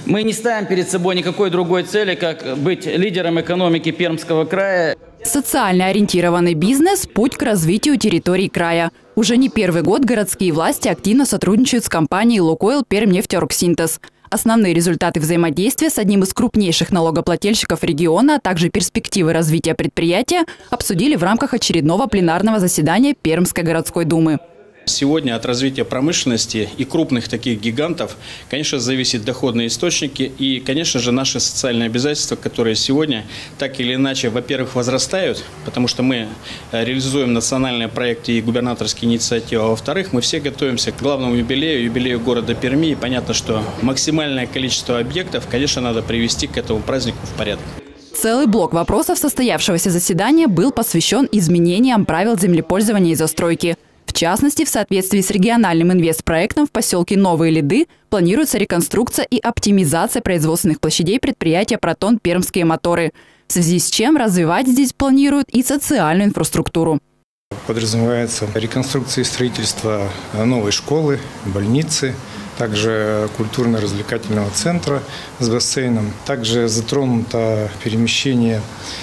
Мы не ставим перед собой никакой другой цели, как быть лидером экономики Пермского края. Социально ориентированный бизнес – путь к развитию территорий края. Уже не первый год городские власти активно сотрудничают с компанией «Лукойл Пермнефтеоргсинтез». Основные результаты взаимодействия с одним из крупнейших налогоплательщиков региона, а также перспективы развития предприятия обсудили в рамках очередного пленарного заседания Пермской городской думы. Сегодня от развития промышленности и крупных таких гигантов, конечно, зависят доходные источники и, конечно же, наши социальные обязательства, которые сегодня так или иначе, во-первых, возрастают, потому что мы реализуем национальные проекты и губернаторские инициативы, а во-вторых, мы все готовимся к главному юбилею города Перми. И понятно, что максимальное количество объектов, конечно, надо привести к этому празднику в порядок. Целый блок вопросов состоявшегося заседания был посвящен изменениям правил землепользования и застройки. В частности, в соответствии с региональным инвестпроектом в поселке Новые Лиды планируется реконструкция и оптимизация производственных площадей предприятия «Протон Пермские моторы», в связи с чем развивать здесь планируют и социальную инфраструктуру. Подразумевается реконструкция и строительство новой школы, больницы, также культурно-развлекательного центра с бассейном. Также затронуто перемещение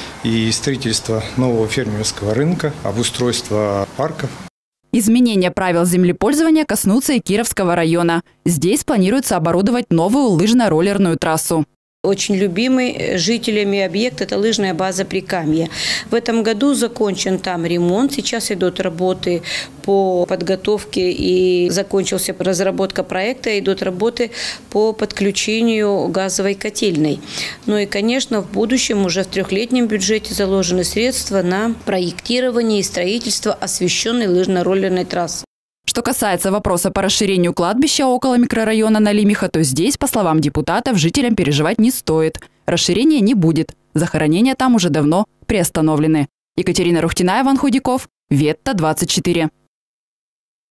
и строительство нового фермерского рынка, обустройство парков. Изменения правил землепользования коснутся и Кировского района. Здесь планируется оборудовать новую лыжно-роллерную трассу. Очень любимый жителями объект – это лыжная база Прикамье. В этом году закончен там ремонт. Сейчас идут работы по подготовке и закончился разработка проекта. Идут работы по подключению газовой котельной. Ну и, конечно, в будущем уже в трехлетнем бюджете заложены средства на проектирование и строительство освещенной лыжно-роллерной трассы. Что касается вопроса по расширению кладбища около микрорайона Налимиха, то здесь, по словам депутатов, жителям переживать не стоит. Расширения не будет. Захоронения там уже давно приостановлены. Екатерина Рухтина, Иван Худяков, Ветта 24.